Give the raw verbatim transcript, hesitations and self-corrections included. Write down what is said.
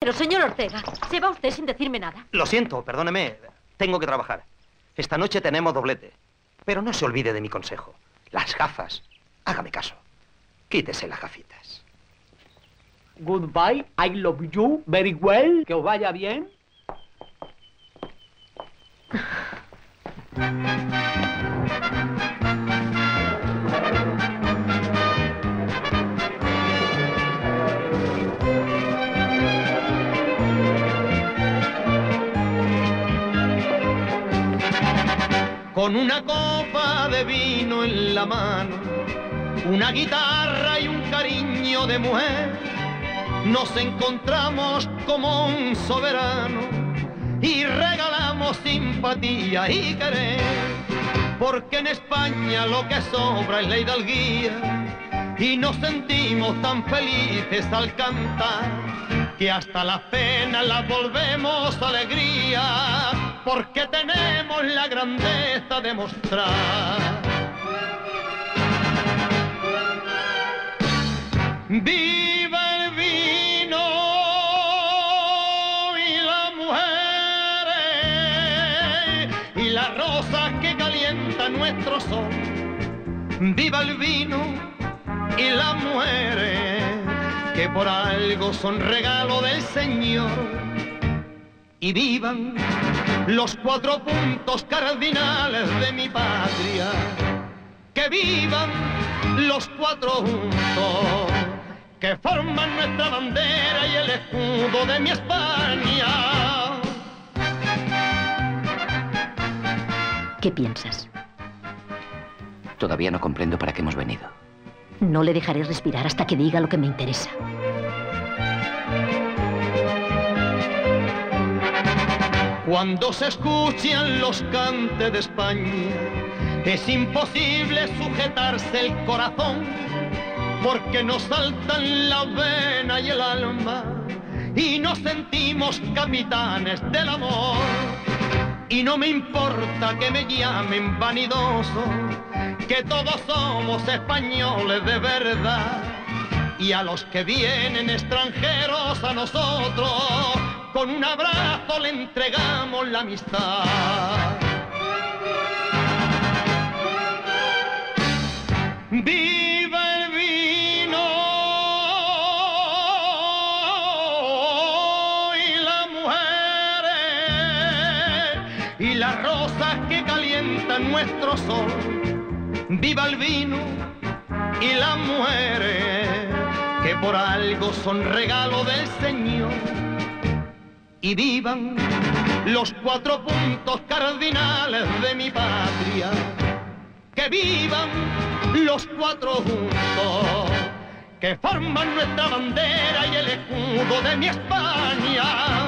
Pero, señor Ortega, ¿se va usted sin decirme nada? Lo siento, perdóneme. Tengo que trabajar. Esta noche tenemos doblete. Pero no se olvide de mi consejo. Las gafas. Hágame caso. Quítese las gafitas. Goodbye, I love you, very well. Que os vaya bien. Con una copa de vino en la mano, una guitarra y un cariño de mujer, nos encontramos como un soberano y regalamos simpatía y querer, porque en España lo que sobra es la hidalguía y nos sentimos tan felices al cantar que hasta las penas las volvemos alegría, porque tenemos la grandeza de mostrar. ¡Viva el vino y las mujeres y las rosas que calientan nuestro sol! ¡Viva el vino y las mujeres, que por algo son regalo del Señor! Y vivan los cuatro puntos cardinales de mi patria, que vivan los cuatro juntos que forman nuestra bandera y el escudo de mi España. ¿Qué piensas? Todavía no comprendo para qué hemos venido. No le dejaré respirar hasta que diga lo que me interesa. Cuando se escuchan los cantes de España, es imposible sujetarse el corazón, porque nos saltan la vena y el alma y nos sentimos capitanes del amor. Y no me importa que me llamen vanidoso, que todos somos españoles de verdad. Y a los que vienen extranjeros a nosotros, con un abrazo le entregamos la amistad. ¡Viva el vino y las mujeres y las rosas que calientan nuestro sol! ¡Viva el vino y las mujeres, que por algo son regalo del Señor! Y vivan los cuatro puntos cardinales de mi patria, que vivan los cuatro juntos que forman nuestra bandera y el escudo de mi España.